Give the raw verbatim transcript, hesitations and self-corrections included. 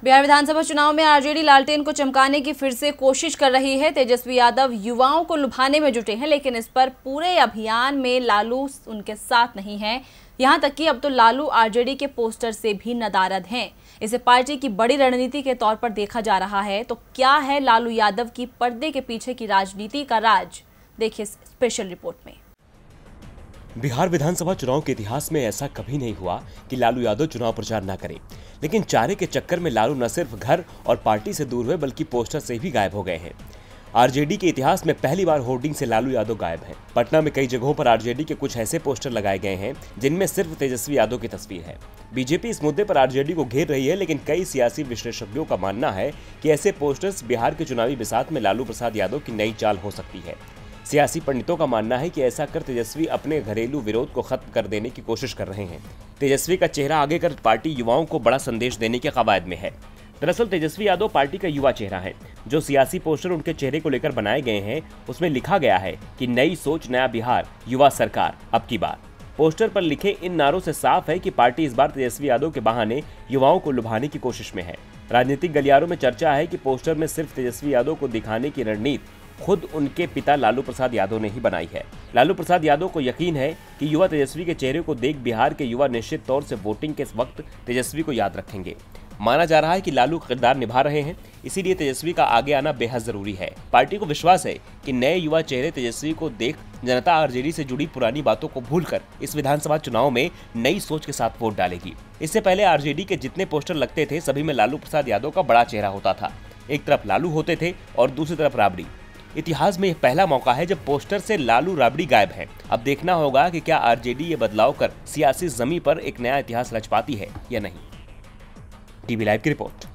बिहार विधानसभा चुनाव में आरजेडी लालटेन को चमकाने की फिर से कोशिश कर रही है। तेजस्वी यादव युवाओं को लुभाने में जुटे हैं, लेकिन इस पर पूरे अभियान में लालू उनके साथ नहीं है। यहां तक कि अब तो लालू आरजेडी के पोस्टर से भी नदारद हैं। इसे पार्टी की बड़ी रणनीति के तौर पर देखा जा रहा है। तो क्या है लालू यादव की पर्दे के पीछे की राजनीति का राज? देखिए स्पेशल रिपोर्ट में। बिहार विधानसभा चुनाव के इतिहास में ऐसा कभी नहीं हुआ कि लालू यादव चुनाव प्रचार न करें, लेकिन चारे के चक्कर में लालू न सिर्फ घर और पार्टी से दूर हुए बल्कि पोस्टर से भी गायब हो गए हैं। आरजेडी के इतिहास में पहली बार होर्डिंग से लालू यादव गायब हैं। पटना में कई जगहों पर आरजेडी के कुछ ऐसे पोस्टर लगाए गए हैं जिनमें सिर्फ तेजस्वी यादव की तस्वीर है। बीजेपी इस मुद्दे पर आरजेडी को घेर रही है, लेकिन कई सियासी विशेषज्ञों का मानना है कि ऐसे पोस्टर्स बिहार के चुनावी बिसात में लालू प्रसाद यादव की नई चाल हो सकती है। सियासी पंडितों का मानना है कि ऐसा कर तेजस्वी अपने घरेलू विरोध को खत्म कर देने की कोशिश कर रहे हैं। तेजस्वी का चेहरा आगे कर पार्टी युवाओं को बड़ा संदेश देने के कवायद में है। दरअसल तेजस्वी यादव पार्टी का युवा चेहरा है। जो सियासी पोस्टर उनके चेहरे को लेकर बनाए गए हैं उसमें लिखा गया है कि नई सोच नया बिहार, युवा सरकार अब की बार। पोस्टर पर लिखे इन नारों से साफ है कि पार्टी इस बार तेजस्वी यादव के बहाने युवाओं को लुभाने की कोशिश में है। राजनीतिक गलियारों में चर्चा है कि पोस्टर में सिर्फ तेजस्वी यादव को दिखाने की रणनीति खुद उनके पिता लालू प्रसाद यादव ने ही बनाई है। लालू प्रसाद यादव को यकीन है कि युवा तेजस्वी के चेहरे को देख बिहार के युवा निश्चित तौर से वोटिंग के वक्त तेजस्वी को याद रखेंगे। माना जा रहा है कि लालू किरदार निभा रहे हैं, इसीलिए तेजस्वी का आगे आना बेहद जरूरी है। पार्टी को विश्वास है कि नए युवा चेहरे तेजस्वी को देख जनता आरजेडी से जुड़ी पुरानी बातों को भूलकर इस विधानसभा चुनाव में नई सोच के साथ वोट डालेगी। इससे पहले आरजेडी के जितने पोस्टर लगते थे सभी में लालू प्रसाद यादव का बड़ा चेहरा होता था। एक तरफ लालू होते थे और दूसरी तरफ राबड़ी। इतिहास में यह पहला मौका है जब पोस्टर से लालू राबड़ी गायब हैं। अब देखना होगा कि क्या आरजेडी ये बदलाव कर सियासी जमीन पर एक नया इतिहास रच पाती है या नहीं। टीवी लाइव की रिपोर्ट।